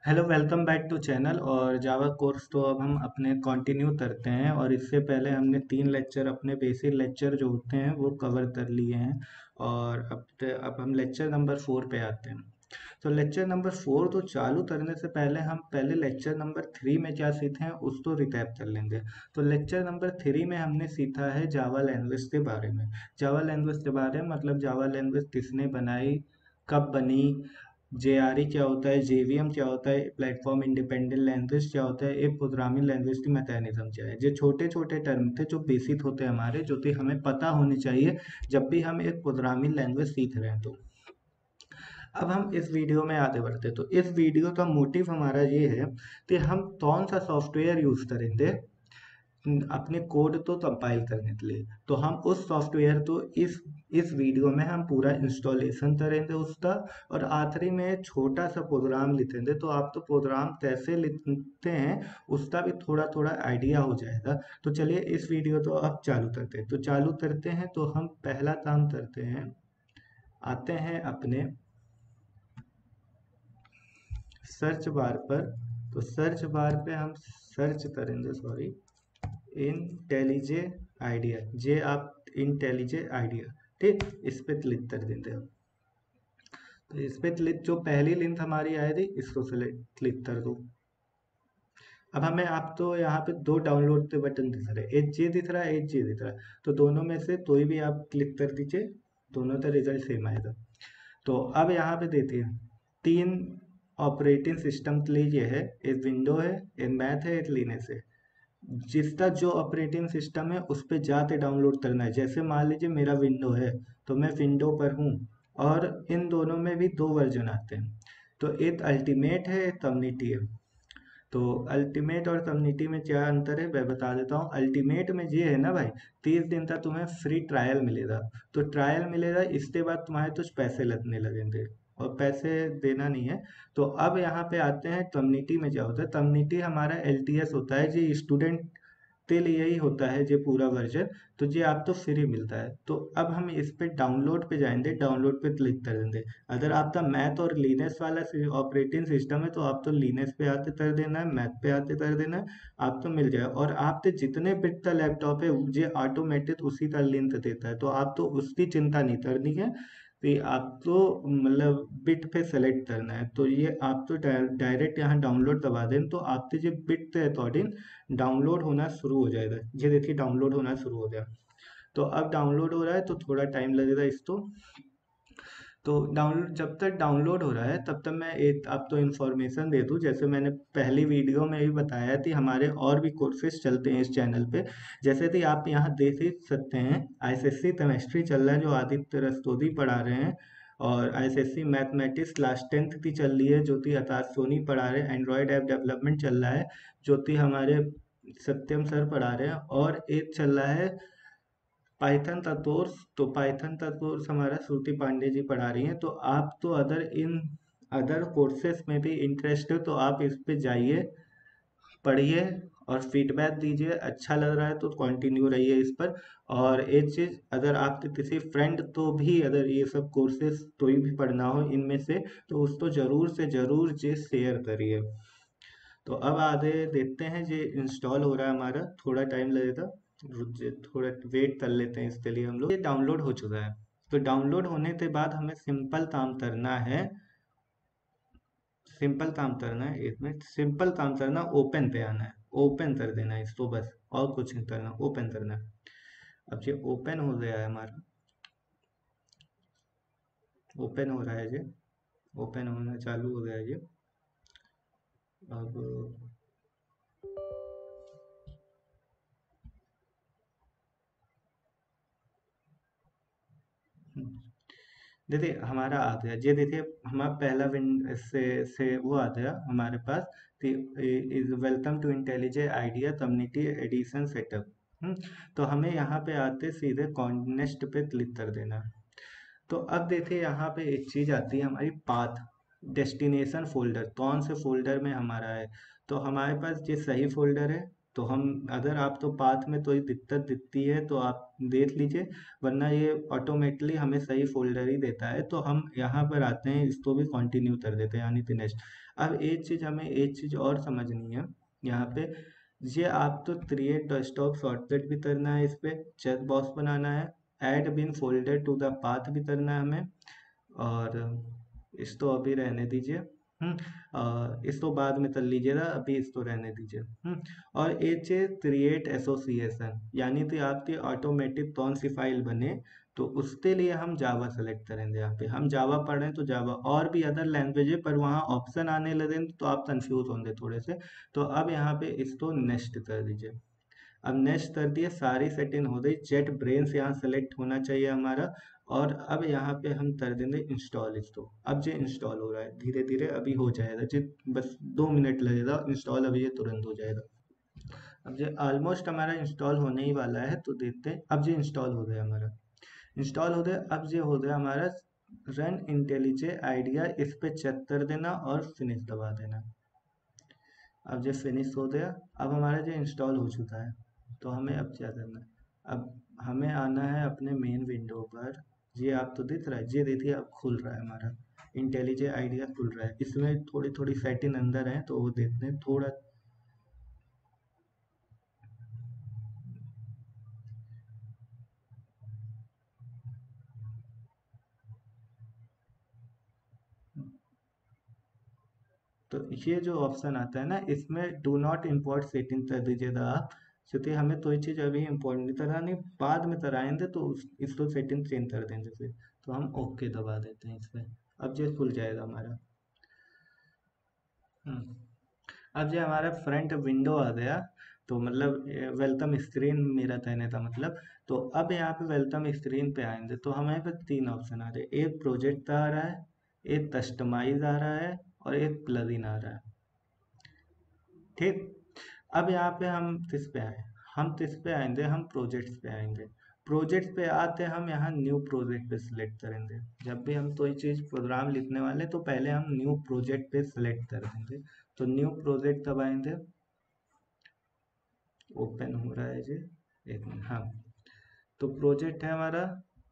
Hello, welcome back to channel. और Java course तो अब हम अपने कंटिन्यू करते हैं। और इससे पहले हमने 3 लेक्चर, अपने बेसिक लेक्चर जो होते हैं वो कवर कर लिए हैं। और अब हम लेक्चर नंबर 4 पे आते हैं। तो लेक्चर नंबर 4 तो चालू करने से पहले हम पहले लेक्चर नंबर 3 में क्या सीखे हैं उसको रिकैप कर लेंगे। तो लेक्चर नंबर 3 में हमने सीखा है जावा लैंग्वेज के बारे में। जावा लैंग्वेज के बारे में मतलब जावा लैंग्वेज किसने बनाई, कब बनी, जेआरई क्या होता है, जेवीएम क्या होता है, प्लेटफॉर्म इंडिपेंडेंट लैंग्वेज क्या होता है, एक प्रोग्रामिंग लैंग्वेज की मैकेनिज्म क्या है। ये छोटे छोटे टर्म थे जो बेसिक होते हैं हमारे, जो कि हमें पता होनी चाहिए जब भी हम एक प्रोग्रामिंग लैंग्वेज सीख रहे हैं। तो अब हम इस वीडियो में आगे बढ़ते हैं। तो इस वीडियो का मोटिव हमारा ये है कि हम कौन सा सॉफ्टवेयर यूज करेंगे अपने कोड तो कंपाइल करने के लिए। तो हम उस सॉफ्टवेयर तो इस वीडियो में हम पूरा इंस्टॉलेशन करेंगे उसका। और आखिरी में एक छोटा सा प्रोग्राम लिखेंगे, तो आप तो प्रोग्राम कैसे लिखते हैं उसका भी थोड़ा थोड़ा आइडिया हो जाएगा। तो चलिए इस वीडियो तो अब चालू करते हैं। तो चालू करते हैं तो हम पहला काम करते हैं, आते हैं अपने सर्च बार पर। तो सर्च बार पे हम सर्च करेंगे, सॉरी, इंटेलिजे आइडिया। जे आप इंटेलिजे आइडिया, ठीक, इस पे क्लिक कर देते हैं। तो इस पे क्लिक, जो पहली लिंक हमारी आई थी इसको सेलेक्ट क्लिक कर दो। अब हमें, आप तो यहाँ पे दो डाउनलोड के बटन दिख रहे हैं, एक जे दिख रहा है, एक जे दिख रहा है। तो दोनों में से कोई भी आप क्लिक कर दीजिए, दोनों का रिजल्ट सेम आएगा। तो अब यहाँ पे देखिए, 3 ऑपरेटिंग सिस्टम के लिए ये है, एक विंडो है, एक मैथ है, एक लिनक्स है। जिसका जो ऑपरेटिंग सिस्टम है उस पे जाके डाउनलोड करना है। जैसे मान लीजिए मेरा विंडो है, तो मैं विंडो पर हूँ। और इन दोनों में भी 2 वर्जन आते हैं। तो एक अल्टीमेट है, एक कम्युनिटी है। तो अल्टीमेट और कम्युनिटी में क्या अंतर है मैं बता देता हूँ। अल्टीमेट में ये है ना भाई, 30 दिन तक तुम्हें फ्री ट्रायल मिलेगा। तो ट्रायल मिलेगा, इसके बाद तुम्हारे कुछ पैसे लगने लगेंगे, और पैसे देना नहीं है। तो अब यहाँ पे आते हैं कम्युनिटी में। क्या होता है, कम्युनिटी हमारा एलटीएस होता है, जो स्टूडेंट के लिए ही होता है ये पूरा वर्जन। तो ये आप तो फ्री मिलता है। तो अब हम इस पे डाउनलोड पे जाएंगे, डाउनलोड पे क्लिक कर देंगे। अगर आपका मैथ और लिनक्स वाला ऑपरेटिंग सिस्टम है तो आप तो लिनक्स पे आते कर देना है, मैथ पे आते कर देना है, आप तो मिल जाए। और आपके जितने बिट का लैपटॉप है ये ऑटोमेटिक उसी का लिंक देता है, तो आप तो उसकी चिंता नहीं करनी है कि आपको मतलब बिट पे सेलेक्ट करना है। तो ये आप तो डायरेक्ट यहाँ डाउनलोड दबा दें तो आपके जो बिट के अकॉर्डिंग डाउनलोड होना शुरू हो जाएगा। ये देखिए डाउनलोड होना शुरू हो गया। तो अब डाउनलोड हो रहा है तो थोड़ा टाइम लगेगा इसको। तो डाउनलोड, जब तक डाउनलोड हो रहा है तब तक मैं एक आपको इन्फॉर्मेशन दे दूं। जैसे मैंने पहली वीडियो में भी बताया थी, हमारे और भी कोर्सेज चलते हैं इस चैनल पे। जैसे कि आप यहाँ देख ही सकते हैं, आईएसएससी केमिस्ट्री चल रहा है जो आदित्य रस्तोगी पढ़ा रहे हैं। और आईएसएससी मैथमेटिक्स क्लास 10th की चल रही है जो कि आकाश सोनी पढ़ा रहे हैं। एंड्रॉयड ऐप डेवलपमेंट चल रहा है जो कि हमारे सत्यम सर पढ़ा रहे हैं। और एक चल रहा है पाइथन तत्वोर्स। तो पाइथन तत्वोर्स हमारा श्रुति पांडे जी पढ़ा रही हैं। तो आप तो अदर इन अदर कोर्सेज में भी इंटरेस्ट है तो आप इस पे जाइए, पढ़िए और फीडबैक दीजिए। अच्छा लग रहा है तो कंटिन्यू रहिए इस पर। और एक चीज़, अगर आपके किसी फ्रेंड तो भी अगर ये सब कोर्सेज कोई भी पढ़ना हो इनमें से, तो उसको ज़रूर से ज़रूर ये शेयर करिए। तो अब आगे देखते हैं, ये इंस्टॉल हो रहा है हमारा, थोड़ा टाइम लगेगा। थोड़ा वेट कर लेते हैं इसके लिए हम लोग। ये डाउनलोड हो चुका है। तो डाउनलोड होने के बाद हमें सिंपल काम करना है, सिंपल काम करना है, इसमें सिंपल काम करना, ओपन पे आना है, ओपन कर देना है इसको बस, और कुछ नहीं करना, ओपन करना है। अब ये ओपन हो गया है हमारा, ओपन हो रहा है ये, ओपन होना चालू हो गया है ये। अब देखिए हमारा आ गया, ये देखिए हमारा पहला विंड से वो आ गया हमारे पास। Is welcome to intelligent idea community edition setup. तो हमें यहाँ पे आते सीधे कॉन्नेस्ट पे क्लिक कर देना। तो अब देखिए यहाँ पे एक चीज आती है हमारी, पाथ डेस्टिनेशन फोल्डर, कौन से फोल्डर में हमारा है। तो हमारे पास ये सही फोल्डर है, तो हम अगर आप तो पाथ में कोई दिक्कत दिखती है तो आप देख लीजिए, वरना ये ऑटोमेटिकली हमें सही फोल्डर ही देता है। तो हम यहाँ पर आते हैं, इसको भी कंटिन्यू कर देते हैं यानी कि नेक्स्ट। अब एक चीज़ और समझनी है यहाँ पे, ये आप तो क्रिएट डेस्कटॉप शॉर्टकट भी करना है, इस पे चेक बॉक्स बनाना है, add bin folder to the path भी करना है हमें, और इसको अभी रहने दीजिए। इसको बाद में कर लीजिएगा, अभी इसको रहने दीजिए। और एक चीज क्रिएट एसोसिएशन, यानी कि आपकी ऑटोमेटिक कौन सी फाइल बने, तो उसके लिए हम जावा सेलेक्ट करेंगे। यहाँ पे हम जावा पढ़ रहे हैं तो जावा, और भी अदर लैंग्वेज है पर वहाँ ऑप्शन आने लगे तो आप कंफ्यूज होंगे थोड़े से। तो अब यहाँ पे इसको नेक्स्ट कर दीजिए। अब नेक्स्ट कर दिए, सारी सेटिंग हो गई, जेट ब्रेन्स यहाँ सेलेक्ट होना चाहिए हमारा। और अब यहाँ पे हम कर देंगे इंस्टॉल इसको। अब ये इंस्टॉल हो रहा है धीरे धीरे, अभी हो जाएगा जी, बस 2 मिनट लगेगा इंस्टॉल, अभी ये तुरंत हो जाएगा। अब ये ऑलमोस्ट हमारा इंस्टॉल होने ही वाला है, तो देखते हैं। अब ये इंस्टॉल हो गया हमारा, इंस्टॉल हो गया। अब ये हो गया हमारा रन इंटेलिजे आइडिया, इस पे चेक कर देना और फिनिश दबा देना। अब ये फिनिश हो गया, अब हमारा जो इंस्टॉल हो चुका है। तो हमें अब क्या करना है, अब हमें आना है अपने मेन विंडो पर। ये आप तो दिख रहा है, ये देखिए अब खुल रहा है हमारा इंटेलिजे आइडिया खुल रहा है। इसमें थोड़ी थोड़ी सेटिंग अंदर है, तो वो देखते हैं थोड़ा। तो ये जो ऑप्शन आता है ना, इसमें डू नॉट इम्पोर्ट सेटिंग कर दीजिएगा आप, क्योंकि हमें कोई चीज़ अभी इम्पोर्ट नहीं करानी, बाद में कराएंगे तो इसको सेटिंग चेंज कर देंगे फिर। तो हम ओके दबा देते हैं इस पर। अब ये खुल जाएगा हमारा। हम्म, अब ये हमारा फ्रंट विंडो आ गया। तो मतलब वेलकम स्क्रीन मेरा कहने का मतलब। तो अब यहाँ पे वेलकम स्क्रीन पे आएंगे तो हमारे पास 3 ऑप्शन आ रहे हैं, एक प्रोजेक्ट का आ रहा है, एक कस्टमाइज आ रहा है, और एक प्लगइन आ रहा है। ठीक। अब यहाँ पे हम किस पे आए, हम किस पे आएंगे, हम प्रोजेक्ट्स पे आएंगे। प्रोजेक्ट्स पे आते हम यहाँ न्यू प्रोजेक्ट पे सिलेक्ट करेंगे। जब भी हम कोई चीज़ प्रोग्राम लिखने वाले तो पहले हम न्यू प्रोजेक्ट पे सिलेक्ट कर देंगे। तो न्यू प्रोजेक्ट दबाएंगे, ओपन हो रहा है जी, एक मिनट। हाँ, तो प्रोजेक्ट है हमारा,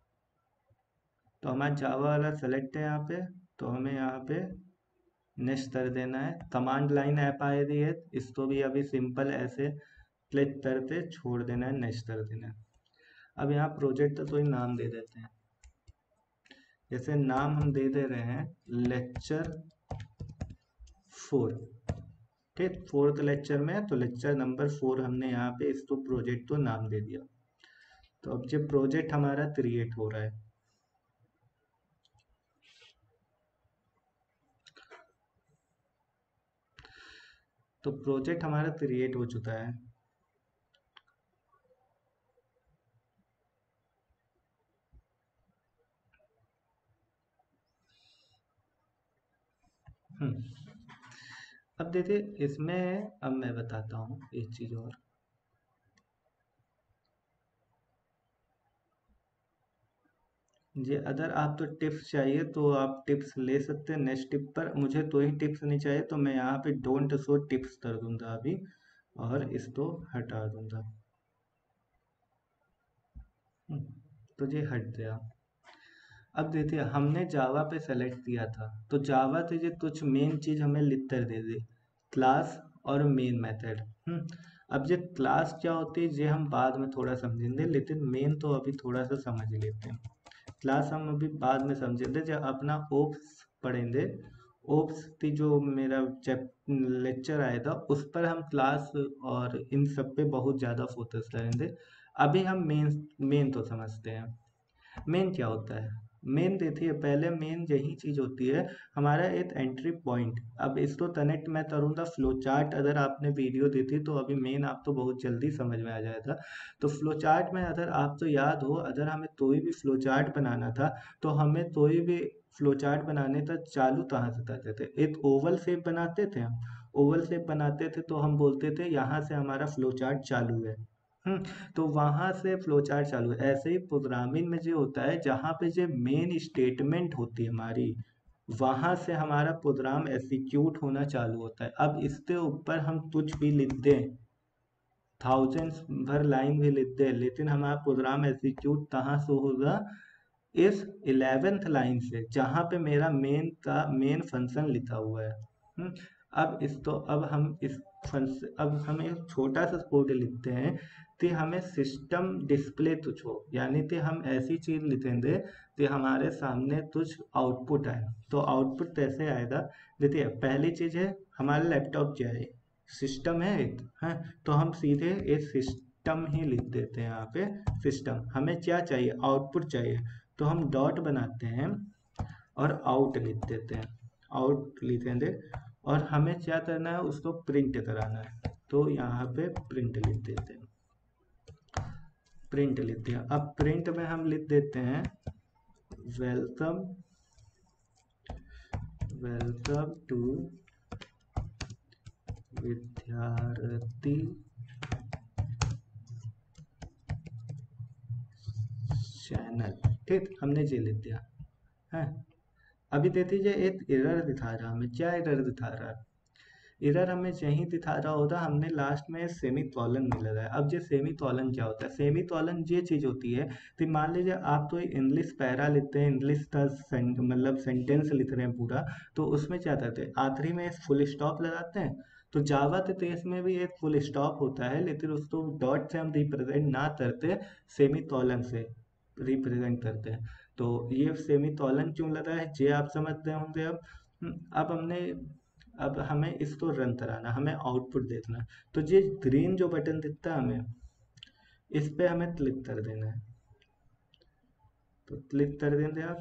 तो हमारा जावा वाला सेलेक्ट है यहाँ पे। तो हमें यहाँ पे नेक्स्ट कर देना है। कमांड लाइन ऐप आ रही है, इसको भी अभी सिंपल ऐसे क्लिक करके छोड़ देना है, नेक्स्ट कर देना है। अब यहाँ प्रोजेक्ट का कोई नाम दे देते हैं, जैसे नाम हम दे दे रहे हैं लेक्चर 4। ठीक, 4th लेक्चर में, तो लेक्चर नंबर 4 हमने यहाँ पे इसको प्रोजेक्ट को नाम दे दिया। तो अब जब प्रोजेक्ट हमारा क्रिएट हो रहा है, तो प्रोजेक्ट हमारा क्रिएट हो चुका है। हम्म, अब देखिए इसमें, अब मैं बताता हूँ एक चीज़ और। जी, अगर आप तो टिप्स चाहिए तो आप टिप्स ले सकते हैं नेक्स्ट टिप पर। मुझे तो ही टिप्स नहीं चाहिए, तो मैं यहाँ पे डोंट शो टिप्स कर दूंगा अभी, और इसको हटा दूंगा। हम्म, तो ये हट गया। अब देखिए हमने जावा पे सेलेक्ट किया था, तो जावा से ये कुछ मेन चीज हमें लिख कर दे दी, क्लास और मेन मेथड। अब ये क्लास क्या होती है ये हम बाद में थोड़ा समझेंगे, लेकिन मेन तो अभी थोड़ा सा समझ लेते हैं। क्लास हम अभी बाद में समझेंगे जब अपना ओप्स पढ़ेंगे। ओप्स की जो मेरा लेक्चर आएगा उस पर हम क्लास और इन सब पे बहुत ज़्यादा फोकस करेंगे। अभी हम मेन मेन तो समझते हैं। मेन क्या होता है, मेन देखिए पहले मेन यही चीज होती है, हमारा एक एंट्री पॉइंट। अब इसको कनेक्ट मैं करूंगा फ्लो चार्ट, अगर आपने वीडियो दी थी तो अभी मेन आपको बहुत जल्दी समझ में आ जाएगा। तो फ्लो चार्ट में अगर आपको याद हो, अगर हमें कोई भी फ्लो चार्ट बनाना था, तो हमें कोई भी फ्लो चार्ट बनाने तक चालू कहाँ से करते थे, एक ओवल शेप बनाते थे हम। ओवल शेप बनाते थे तो हम बोलते थे यहाँ से हमारा फ्लो चार्ट चालू है। तो वहां से फ्लो चार्ट चालू है। ऐसे ही प्रोग्रामिंग में जो होता है, जहाँ पे जो मेन स्टेटमेंट होती है हमारी, वहां से हमारा प्रोग्राम एग्जीक्यूट होना चालू होता है। अब इसके ऊपर हम कुछ भी लिख दें, थाउजेंड्स भर लाइन भी लिख दे, लेकिन हमारा प्रोग्राम एग्जीक्यूट कहाँ से होगा, इस 11th लाइन से, जहाँ पे मेरा मेन फंक्शन लिखा हुआ है। अब इस तो अब हम इस फंक्शन अब हम एक छोटा सा कोड लिखते हैं कि हमें सिस्टम डिस्प्ले तुझ हो, यानी कि हम ऐसी चीज लिखेंगे कि हमारे सामने कुछ आउटपुट आए। तो आउटपुट कैसे आएगा, देखिए पहली चीज है हमारा लैपटॉप क्या है, सिस्टम है एक, है। तो हम सीधे एक सिस्टम ही लिख देते हैं यहाँ पे, सिस्टम। हमें क्या चाहिए, आउटपुट चाहिए, तो हम डॉट बनाते हैं और आउट लिख देते हैं, आउट लिखेंगे। और हमें क्या करना है, उसको प्रिंट कराना है, तो यहाँ पे प्रिंट लिख देते हैं, प्रिंट लिख दिया। अब प्रिंट में हम लिख देते हैं welcome, welcome to Vidyarthi channel, ठीक, हमने ये लिख दिया है। अभी दे दीजिए एक एरर दिखा रहा है हमें, क्या एरर दिखा रहा है, एरर हमें यही दिखा रहा होता, हमने लास्ट में सेमी कॉलन नहीं लगाया। अब ये सेमी कॉलन क्या होता है, सेमी कॉलन ये चीज होती है कि मान लीजिए आप तो इंग्लिश पैरा लिखते हैं, इंग्लिश का मतलब सेंटेंस लिख रहे हैं पूरा, तो उसमें क्या करते हैं, आखिरी में फुल स्टॉप लगाते हैं। तो जावा के केस में भी एक फुल स्टॉप होता है, लेकिन उसको डॉट से हम रिप्रेजेंट ना करते, सेमी कॉलन से रिप्रेजेंट करते हैं। तो ये सेमी कॉलन क्यों लगा है, ये आप समझते होंगे। अब हमने अब हमें इसको रन कराना, हमें आउटपुट देखना है। तो ये ग्रीन जो बटन दिखता है हमें, इस पे हमें क्लिक कर देना है, तो क्लिक कर देंगे आप।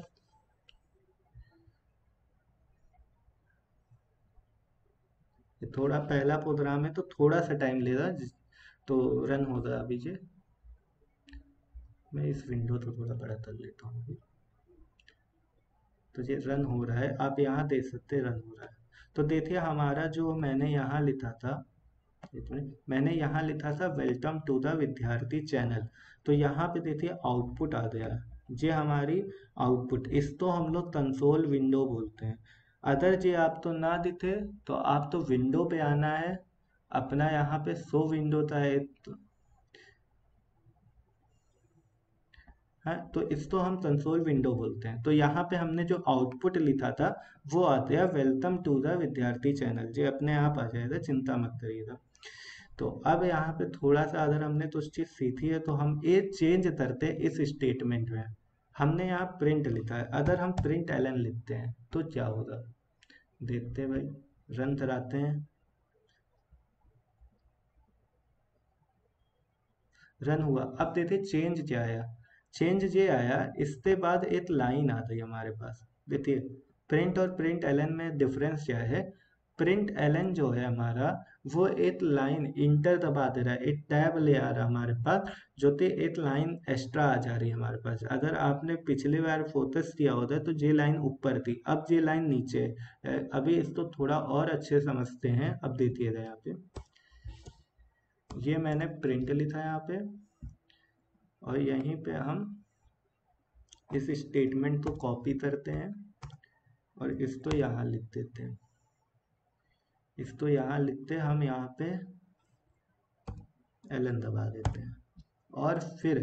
ये थोड़ा पहला प्रोग्राम है तो थोड़ा सा टाइम लेगा, तो रन होगा अभी। ये मैं इस विंडो को थोड़ा बड़ा कर लेता हूँ अभी। तो ये रन हो रहा है, आप यहाँ देख सकते हैं रन हो रहा है। तो देखिए हमारा जो मैंने यहाँ लिखा था, मैंने यहाँ लिखा था welcome to the Vidyarthi channel, तो यहाँ पे देखिए आउटपुट आ गया है। ये हमारी आउटपुट, इसको हम लोग कंसोल विंडो बोलते हैं। अगर ये आप तो ना दिखे तो आप तो विंडो पे आना है, अपना यहाँ पे शो विंडो था एक, है, तो इसको हम कंसोल विंडो बोलते हैं। तो यहाँ पे हमने जो आउटपुट लिखा था वो आ गया welcome to the Vidyarthi channel, जो अपने आप आ जाएगा, चिंता मत करिएगा। तो अब यहाँ पे थोड़ा सा अगर हमने तो उस चीज सीखी है, तो हम ये चेंज करते हैं इस स्टेटमेंट में। हमने यहाँ प्रिंट लिखा है, अगर हम प्रिंट एलन लिखते हैं तो क्या होगा, देखते हैं भाई, रन कराते हैं। रन हुआ, अब देखते चेंज क्या आया, चेंज ये आया, इसके बाद एक लाइन आ गई हमारे पास। देखिए प्रिंट और प्रिंट एलन में डिफरेंस क्या है, प्रिंट एलन जो है हमारा, वो एक लाइन इंटर दबा दे रहा है, एक टैब ले आ रहा है हमारे पास, जो कि एक लाइन एक्स्ट्रा आ जा रही है हमारे पास। अगर आपने पिछली बार फोकस किया होता तो ये लाइन ऊपर थी, अब ये लाइन नीचे है। अभी इसको थोड़ा और अच्छे समझते हैं, अब देखिएगा यहाँ पे, ये मैंने प्रिंट लिखा है यहाँ पे, और यहीं पे हम इस स्टेटमेंट को कॉपी करते हैं और इसको यहाँ लिख देते हैं, इसको यहाँ लिखते हैं, हम यहाँ पे एलन दबा देते हैं, और फिर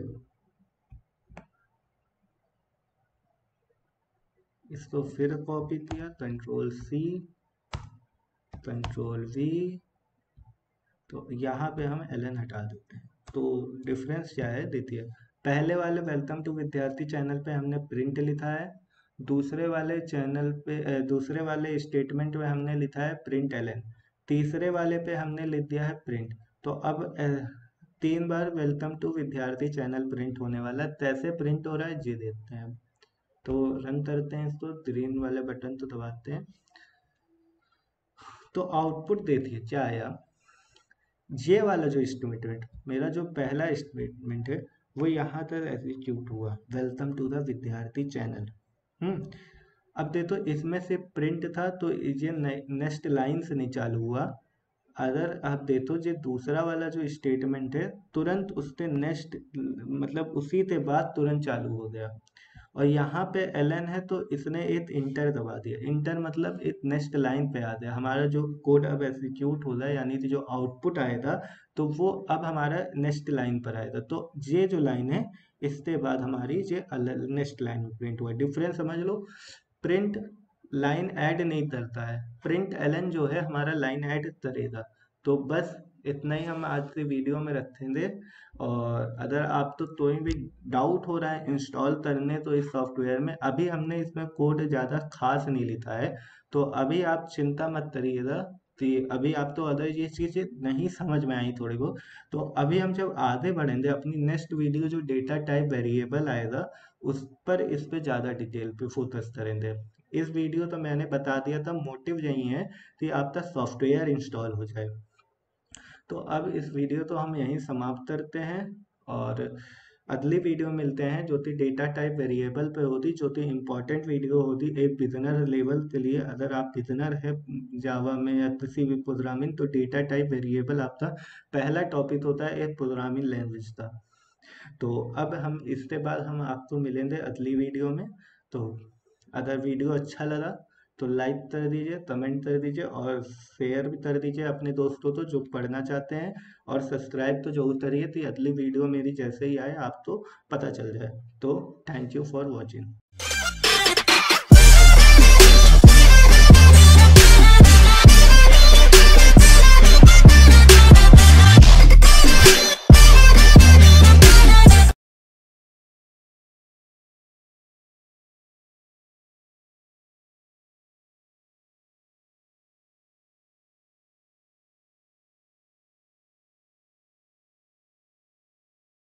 इसको फिर कॉपी किया, कंट्रोल सी, कंट्रोल वी, तो यहाँ पे हम एलन हटा देते हैं। तो डिफरेंस क्या है देखिए, पहले वाले वेलकम टू विद्यार्थी चैनल पे हमने प्रिंट लिखा है, दूसरे वाले चैनल पे दूसरे वाले स्टेटमेंट में हमने लिखा है प्रिंट एलन, तीसरे वाले पे हमने लिख दिया है प्रिंट। तो अब 3 बार welcome to Vidyarthi channel print होने वाला है, कैसे प्रिंट हो रहा है ये देखते हैं। तो रन करते हैं इसको, ग्रीन वाले बटन तो दबाते हैं, तो आउटपुट देखिए क्या आया। ये वाला जो स्टेटमेंट, मेरा जो पहला स्टेटमेंट है, वो यहाँ तक एग्जीक्यूट हुआ, welcome to the Vidyarthi channel. अब देखो इसमें से प्रिंट था, तो ये नेक्स्ट लाइन से नहीं चालू हुआ। अगर आप देखो जो दूसरा वाला जो स्टेटमेंट है, तुरंत उसके नेक्स्ट मतलब उसी के बाद तुरंत चालू हो गया। और यहाँ पे एलन है तो इसने एक इंटर दबा दिया, इंटर मतलब एक नेक्स्ट लाइन पे आ गया, हमारा जो कोड अब एग्जीक्यूट हो रहा है, यानी कि जो आउटपुट आएगा तो वो अब हमारा नेक्स्ट लाइन पर आएगा। तो ये जो लाइन है इसके बाद हमारी ये नेक्स्ट लाइन में प्रिंट हुआ। डिफरेंस समझ लो, प्रिंट लाइन ऐड नहीं करता है, प्रिंट एलन जो है हमारा लाइन ऐड करेगा। तो बस इतना ही हम आज के वीडियो में रखेंगे। और अगर आप तो कोई भी डाउट हो रहा है इंस्टॉल करने तो इस सॉफ्टवेयर में, अभी हमने इसमें कोड ज़्यादा खास नहीं लिखा है, तो अभी आप चिंता मत करिएगा कि अभी आप तो अदर ये चीज़ें नहीं समझ में आई थोड़ी बहुत। तो अभी हम जब आगे बढ़ेंगे अपनी नेक्स्ट वीडियो जो डेटा टाइप वेरिएबल आएगा उस पर, इस पे ज़्यादा डिटेल पे फोकस करेंगे। इस वीडियो तो मैंने बता दिया था, मोटिव यही है कि आपका सॉफ्टवेयर इंस्टॉल हो जाए। तो अब इस वीडियो तो हम यहीं समाप्त करते हैं, और अगली वीडियो मिलते हैं जो कि डेटा टाइप वेरिएबल पे होती, जो कि इम्पोर्टेंट वीडियो होती एक बिजनर लेवल के लिए। अगर आप बिजनर है जावा में या किसी भी प्रोग्रामिंग, तो डेटा टाइप वेरिएबल आपका पहला टॉपिक होता है एक प्रोग्रामिंग लैंग्वेज का। तो अब हम इसके बाद हम आपको मिलेंगे अगली वीडियो में। तो अगर वीडियो अच्छा लगा तो लाइक कर दीजिए, कमेंट कर दीजिए और शेयर भी कर दीजिए अपने दोस्तों को जो पढ़ना चाहते हैं। और सब्सक्राइब तो जरूर करिए कि अगली वीडियो मेरी जैसे ही आए आपको पता चल जाए। तो थैंक यू फॉर वॉचिंग।